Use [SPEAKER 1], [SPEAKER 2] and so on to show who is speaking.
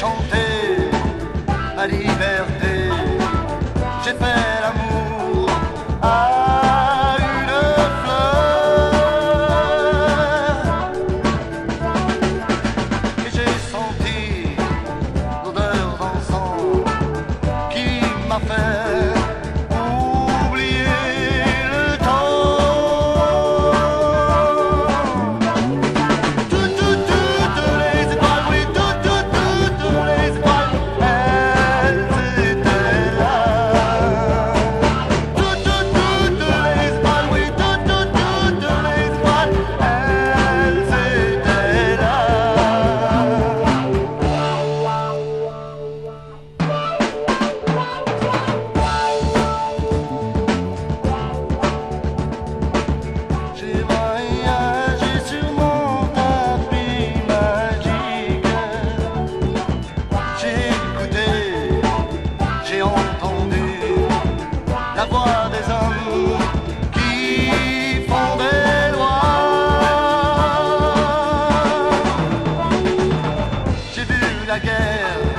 [SPEAKER 1] chanté la liberté, j'ai fait l'amour à une fleur et j'ai senti l'odeur d'encens qui m'a fait oublier le temps. Toutes les étoiles, oui, toutes les étoiles, elles étaient là. Toutes les étoiles, oui, toutes les étoiles, elles étaient là. J'ai voyagé sur mon tapis magique. J'ai écouté, j'ai entendu la voix des hommes qui font des lois. J'ai vu la guerre